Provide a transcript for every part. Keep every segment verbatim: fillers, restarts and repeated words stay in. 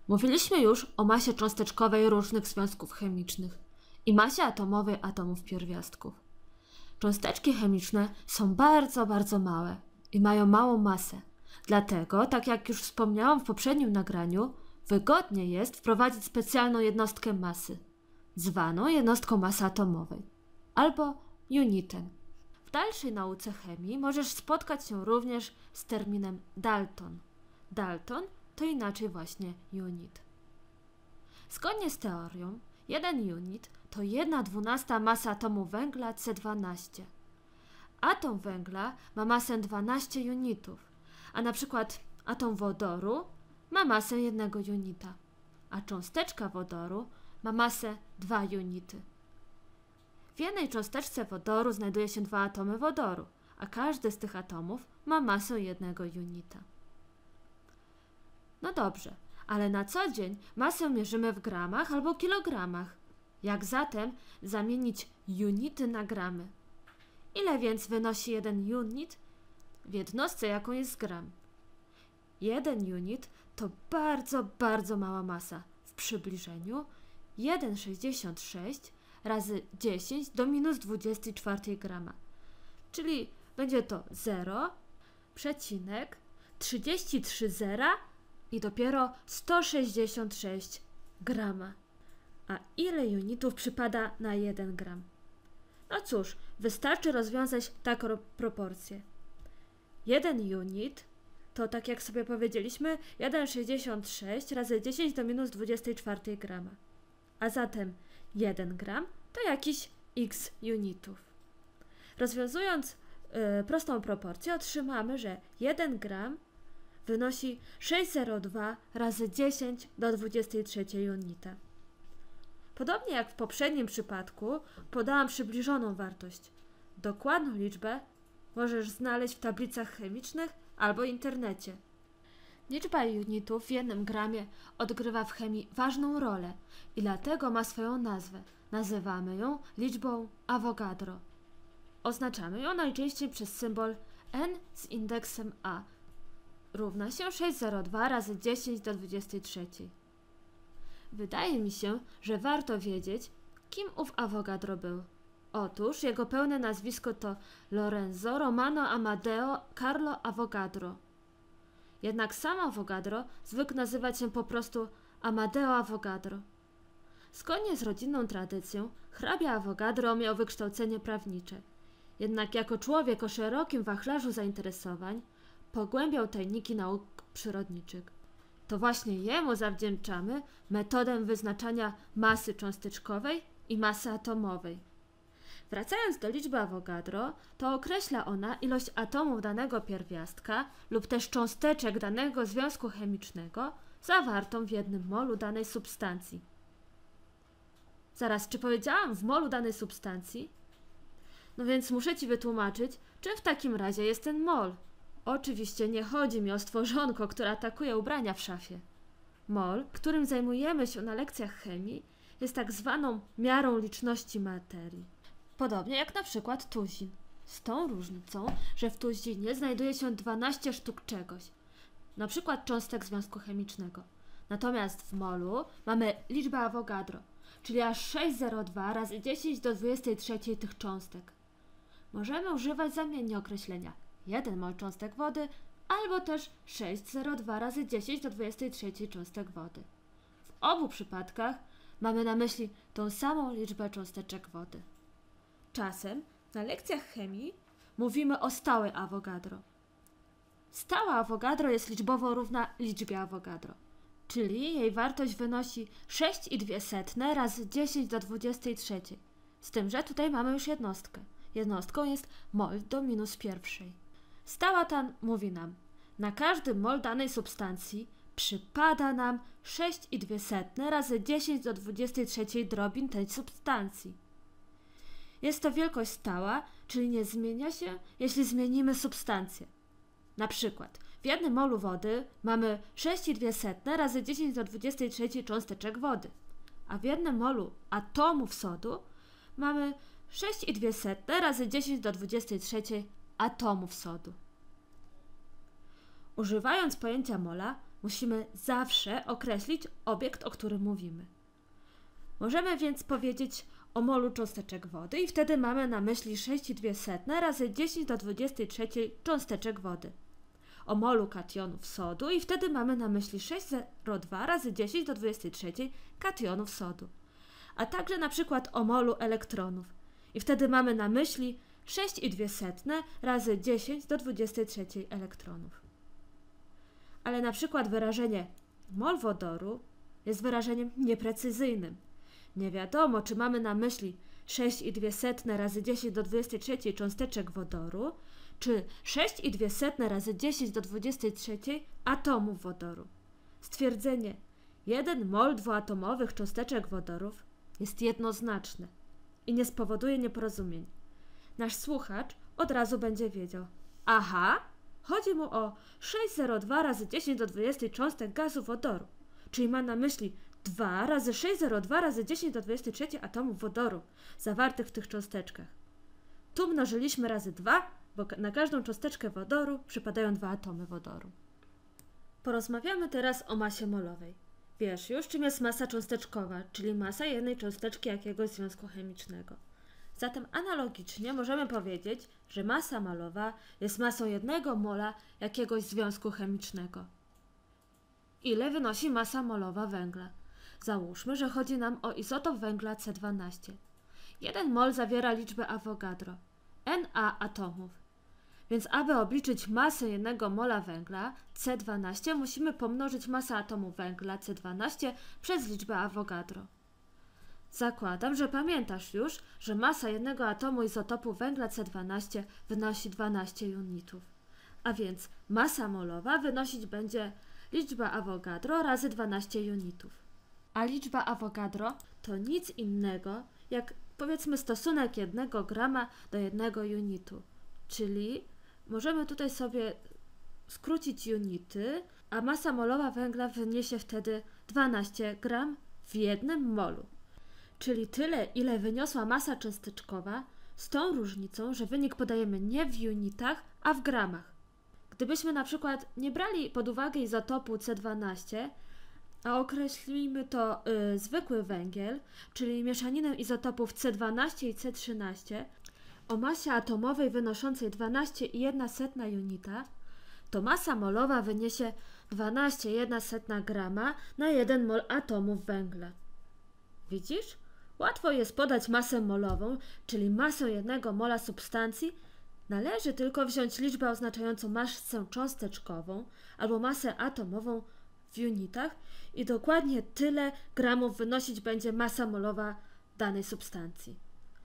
Mówiliśmy już o masie cząsteczkowej różnych związków chemicznych i masie atomowej atomów pierwiastków. Cząsteczki chemiczne są bardzo, bardzo małe i mają małą masę. Dlatego, tak jak już wspomniałam w poprzednim nagraniu, wygodnie jest wprowadzić specjalną jednostkę masy, zwaną jednostką masy atomowej, albo unitem. W dalszej nauce chemii możesz spotkać się również z terminem Dalton. Dalton to inaczej właśnie unit. Zgodnie z teorią, jeden unit to jedna dwunasta masy atomu węgla C dwanaście. Atom węgla ma masę dwanaście unitów, a na przykład atom wodoru ma masę jednego unita, a cząsteczka wodoru ma masę dwa unity. W jednej cząsteczce wodoru znajduje się dwa atomy wodoru, a każdy z tych atomów ma masę jednego unita. No dobrze, ale na co dzień masę mierzymy w gramach albo kilogramach. Jak zatem zamienić unity na gramy? Ile więc wynosi jeden unit w jednostce, jaką jest gram? Jeden unit to bardzo, bardzo mała masa. W przybliżeniu jeden przecinek sześćdziesiąt sześć razy dziesięć do minus dwudziestej czwartej grama. Czyli będzie to zero przecinek trzydzieści trzy zera i dopiero sto sześćdziesiąt sześć grama. A ile unitów przypada na jeden gram? No cóż, wystarczy rozwiązać taką proporcję. jeden unit to, tak jak sobie powiedzieliśmy, jeden przecinek sześćdziesiąt sześć razy dziesięć do minus dwudziestej czwartej grama. A zatem jeden gram to jakiś x unitów. Rozwiązując yy, prostą proporcję, otrzymamy, że jeden gram wynosi sześćset dwa razy dziesięć do dwudziestej trzeciej unita. Podobnie jak w poprzednim przypadku podałam przybliżoną wartość. Dokładną liczbę możesz znaleźć w tablicach chemicznych albo internecie. Liczba unitów w jednym gramie odgrywa w chemii ważną rolę i dlatego ma swoją nazwę. Nazywamy ją liczbą Avogadro. Oznaczamy ją najczęściej przez symbol n z indeksem a. Równa się sześćset dwa razy dziesięć do dwudziestej trzeciej. Wydaje mi się, że warto wiedzieć, kim ów Avogadro był. Otóż jego pełne nazwisko to Lorenzo Romano Amadeo Carlo Avogadro. Jednak sam Avogadro zwykł nazywać się po prostu Amadeo Avogadro. Zgodnie z rodzinną tradycją, hrabia Avogadro miał wykształcenie prawnicze. Jednak jako człowiek o szerokim wachlarzu zainteresowań pogłębiał tajniki nauk przyrodniczych. To właśnie jemu zawdzięczamy metodę wyznaczania masy cząsteczkowej i masy atomowej. Wracając do liczby Avogadro, to określa ona ilość atomów danego pierwiastka lub też cząsteczek danego związku chemicznego zawartą w jednym molu danej substancji. Zaraz, czy powiedziałam w molu danej substancji? No więc muszę Ci wytłumaczyć, czym w takim razie jest ten mol. Oczywiście nie chodzi mi o stworzonko, które atakuje ubrania w szafie. Mol, którym zajmujemy się na lekcjach chemii, jest tak zwaną miarą liczności materii. Podobnie jak na przykład tuzin. Z tą różnicą, że w tuzinie znajduje się dwanaście sztuk czegoś, na przykład cząstek związku chemicznego. Natomiast w molu mamy liczbę Avogadro, czyli aż sześćset dwa razy dziesięć do dwudziestej trzeciej tych cząstek. Możemy używać zamiennie określenia jeden mol cząstek wody albo też sześćset dwa razy dziesięć do dwudziestej trzeciej cząstek wody. W obu przypadkach mamy na myśli tą samą liczbę cząsteczek wody. Czasem na lekcjach chemii mówimy o stałej Avogadro. Stała Avogadro jest liczbowo równa liczbie Avogadro, czyli jej wartość wynosi sześć przecinek dwa razy dziesięć do dwudziestej trzeciej. Z tym, że tutaj mamy już jednostkę. Jednostką jest mol do minus pierwszej. Stała ta mówi nam, na każdy mol danej substancji przypada nam sześć przecinek dwa razy dziesięć do dwudziestej trzeciej drobin tej substancji. Jest to wielkość stała, czyli nie zmienia się, jeśli zmienimy substancję. Na przykład w jednym molu wody mamy sześć przecinek dwa razy dziesięć do dwudziestej trzeciej cząsteczek wody, a w jednym molu atomów sodu mamy sześć przecinek dwa razy dziesięć do dwudziestej trzeciej atomów sodu. Używając pojęcia mola, Musimy zawsze określić obiekt, o którym mówimy. Możemy więc powiedzieć o molu cząsteczek wody i wtedy mamy na myśli sześć i dwie setne razy dziesięć do dwudziestej trzeciej cząsteczek wody. O molu kationów sodu i wtedy mamy na myśli sześć zero dwa razy dziesięć do dwudziestej trzeciej kationów sodu. A także na przykład o molu elektronów i wtedy mamy na myśli sześć i dwie setne razy dziesięć do dwudziestej trzeciej elektronów. Ale na przykład wyrażenie mol wodoru jest wyrażeniem nieprecyzyjnym. Nie wiadomo, czy mamy na myśli sześć i dwie setne razy dziesięć do dwudziestej trzeciej cząsteczek wodoru, czy sześć i dwie setne razy dziesięć do dwudziestej trzeciej atomów wodoru. Stwierdzenie jeden mol dwuatomowych cząsteczek wodorów jest jednoznaczne i nie spowoduje nieporozumień. Nasz słuchacz od razu będzie wiedział: aha, chodzi mu o sześć zero dwa razy dziesięć do dwudziestej cząstek gazu wodoru, czyli ma na myśli dwa razy sześć zero dwa razy dziesięć do dwudziestej trzeciej atomów wodoru zawartych w tych cząsteczkach. Tu mnożyliśmy razy dwa, bo na każdą cząsteczkę wodoru przypadają dwa atomy wodoru. Porozmawiamy teraz o masie molowej. Wiesz już, czym jest masa cząsteczkowa, czyli masa jednej cząsteczki jakiegoś związku chemicznego. Zatem analogicznie możemy powiedzieć, że masa molowa jest masą jednego mola jakiegoś związku chemicznego. Ile wynosi masa molowa węgla? Załóżmy, że chodzi nam o izotop węgla C dwanaście. jeden mol zawiera liczbę Avogadro, Na atomów. Więc aby obliczyć masę jednego mola węgla C dwanaście, musimy pomnożyć masę atomu węgla C dwanaście przez liczbę Avogadro. Zakładam, że pamiętasz już, że masa jednego atomu izotopu węgla C dwanaście wynosi dwanaście unitów. A więc masa molowa wynosić będzie liczba Avogadro razy dwanaście unitów. A liczba Avogadro to nic innego jak, powiedzmy, stosunek jednego grama do jednego unitu. Czyli możemy tutaj sobie skrócić unity, a masa molowa węgla wyniesie wtedy dwanaście gram w jednym molu. Czyli tyle, ile wyniosła masa cząsteczkowa, z tą różnicą, że wynik podajemy nie w unitach, a w gramach. Gdybyśmy na przykład nie brali pod uwagę izotopu C dwanaście, a określimy to y, zwykły węgiel, czyli mieszaninę izotopów C dwanaście i C trzynaście, o masie atomowej wynoszącej dwanaście i jedna setna unita, to masa molowa wyniesie dwanaście i jedna setna grama na jeden mol atomów węgla. Widzisz? Łatwo jest podać masę molową, czyli masę jednego mola substancji. Należy tylko wziąć liczbę oznaczającą masę cząsteczkową albo masę atomową w unitach i dokładnie tyle gramów wynosić będzie masa molowa danej substancji.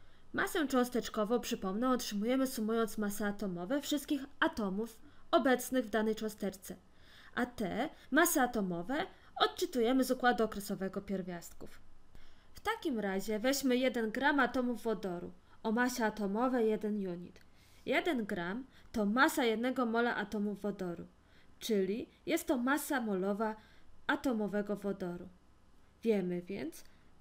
Masę cząsteczkową, przypomnę, otrzymujemy sumując masy atomowe wszystkich atomów obecnych w danej cząsteczce, a te masy atomowe odczytujemy z układu okresowego pierwiastków. W takim razie weźmy jeden gram atomów wodoru o masie atomowej jeden unit. jeden gram to masa jednego mola atomów wodoru, czyli jest to masa molowa atomowego wodoru. Wiemy więc,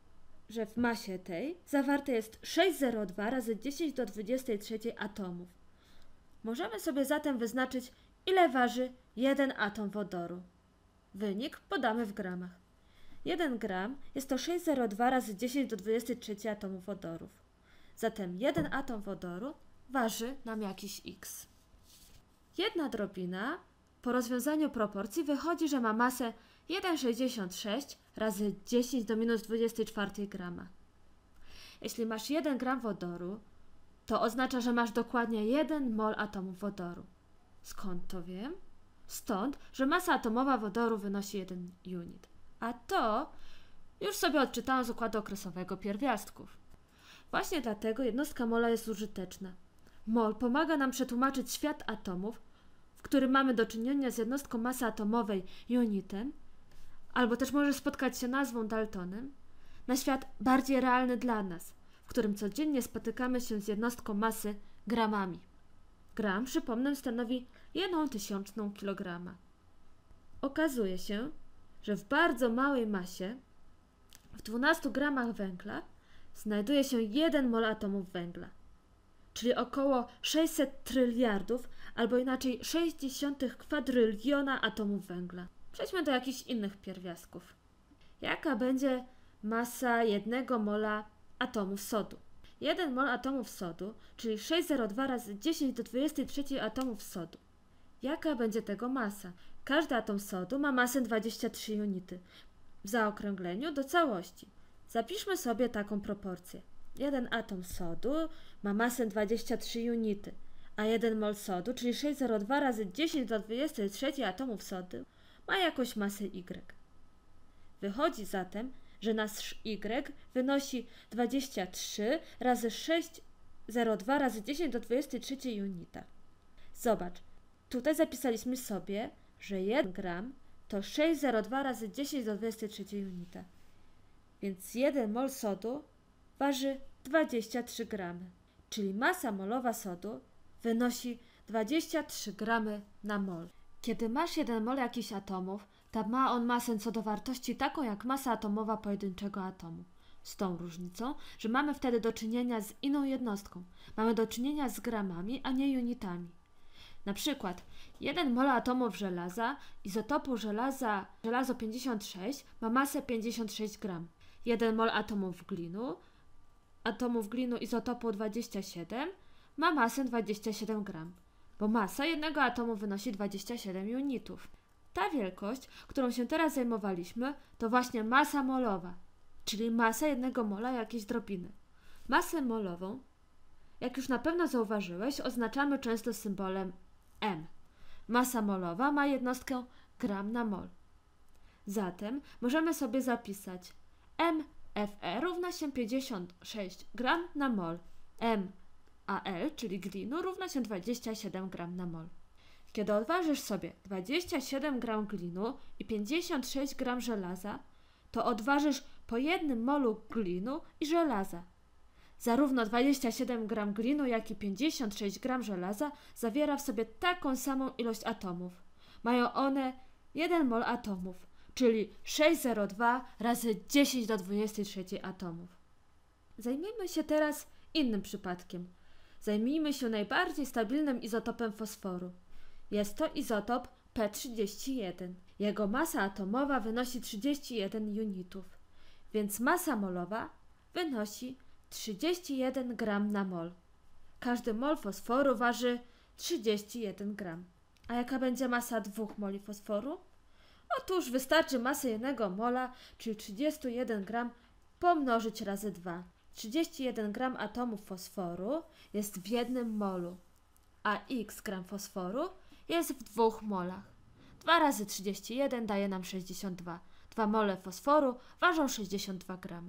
że w masie tej zawarte jest sześć zero dwa razy dziesięć do dwudziestej trzeciej atomów. Możemy sobie zatem wyznaczyć, ile waży jeden atom wodoru. Wynik podamy w gramach. jeden gram jest to sześć zero dwa razy dziesięć do dwudziestej trzeciej atomów wodorów. Zatem jeden atom wodoru waży nam jakiś x. Jedna drobina po rozwiązaniu proporcji wychodzi, że ma masę jeden przecinek sześćdziesiąt sześć razy dziesięć do minus dwudziestej czwartej grama. Jeśli masz jeden gram wodoru, to oznacza, że masz dokładnie jeden mol atomów wodoru. Skąd to wiem? Stąd, że masa atomowa wodoru wynosi jeden unit. A to już sobie odczytałam z układu okresowego pierwiastków. Właśnie dlatego jednostka mola jest użyteczna. Mol pomaga nam przetłumaczyć świat atomów, w którym mamy do czynienia z jednostką masy atomowej unitem, albo też może spotkać się nazwą Daltonem, na świat bardziej realny dla nas, w którym codziennie spotykamy się z jednostką masy gramami. Gram, przypomnę, stanowi jedną tysiączną kilograma. Okazuje się, że w bardzo małej masie, w dwunastu gramach węgla, znajduje się jeden mol atomów węgla, czyli około sześćset tryliardów, albo inaczej sześć dziesiątych kwadryliona atomów węgla. Przejdźmy do jakichś innych pierwiastków. Jaka będzie masa jednego mola atomów sodu? jeden mol atomów sodu, czyli sześćset dwa razy dziesięć do dwudziestej trzeciej atomów sodu. Jaka będzie tego masa? Każdy atom sodu ma masę dwadzieścia trzy unity w zaokrągleniu do całości. Zapiszmy sobie taką proporcję. jeden atom sodu ma masę dwadzieścia trzy unity, a jeden mol sodu, czyli sześćset dwa razy dziesięć do dwudziestej trzeciej atomów sodu, ma jakąś masę Y. Wychodzi zatem, że nasz Y wynosi dwadzieścia trzy razy sześćset dwa razy dziesięć do dwudziestej trzeciej unita. Zobacz, tutaj zapisaliśmy sobie, że jeden gram to sześćset dwa razy dziesięć do dwudziestej trzeciej unita. Więc jeden mol sodu waży dwadzieścia trzy gramy, czyli masa molowa sodu wynosi dwadzieścia trzy gramy na mol. Kiedy masz jeden mol jakichś atomów, to ma on masę co do wartości taką jak masa atomowa pojedynczego atomu. Z tą różnicą, że mamy wtedy do czynienia z inną jednostką. Mamy do czynienia z gramami, a nie unitami. Na przykład jeden mol atomów żelaza, izotopu żelaza żelazo pięćdziesiąt sześć ma masę pięćdziesiąt sześć gram. jeden mol atomów glinu, atomów glinu izotopu dwadzieścia siedem ma masę dwadzieścia siedem gram, bo masa jednego atomu wynosi dwadzieścia siedem unitów. Ta wielkość, którą się teraz zajmowaliśmy, to właśnie masa molowa, czyli masa jednego mola jakiejś drobiny. Masę molową, jak już na pewno zauważyłeś, oznaczamy często symbolem M. Masa molowa ma jednostkę gram na mol. Zatem możemy sobie zapisać M F E równa się pięćdziesiąt sześć gram na mol. M A L, czyli glinu, równa się dwadzieścia siedem gram na mol. Kiedy odważysz sobie dwadzieścia siedem gram glinu i pięćdziesiąt sześć gram żelaza, to odważysz po jednym molu glinu i żelaza. Zarówno dwadzieścia siedem gram glinu, jak i pięćdziesiąt sześć gram żelaza zawiera w sobie taką samą ilość atomów. Mają one jeden mol atomów, czyli sześćset dwa razy dziesięć do dwudziestej trzeciej atomów. Zajmijmy się teraz innym przypadkiem. Zajmijmy się najbardziej stabilnym izotopem fosforu. Jest to izotop P trzydzieści jeden. Jego masa atomowa wynosi trzydzieści jeden unitów, więc masa molowa wynosi trzydzieści jeden gram na mol. Każdy mol fosforu waży trzydzieści jeden gram. A jaka będzie masa dwóch moli fosforu? Otóż wystarczy masę jednego mola, czyli trzydzieści jeden gram, pomnożyć razy dwa. trzydzieści jeden gram atomów fosforu jest w jednym molu, a x gram fosforu jest w dwóch molach. dwa razy trzydzieści jeden daje nam sześćdziesiąt dwa. dwa mole fosforu ważą sześćdziesiąt dwa gramy.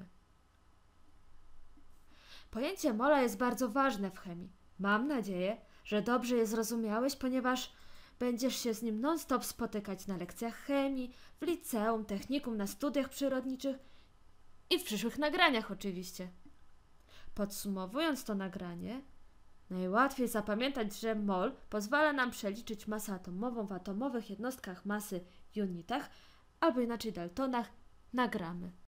Pojęcie mola jest bardzo ważne w chemii. Mam nadzieję, że dobrze je zrozumiałeś, ponieważ będziesz się z nim non-stop spotykać na lekcjach chemii, w liceum, technikum, na studiach przyrodniczych i w przyszłych nagraniach oczywiście. Podsumowując to nagranie, najłatwiej zapamiętać, że mol pozwala nam przeliczyć masę atomową w atomowych jednostkach masy w unitach, albo inaczej daltonach, na gramy.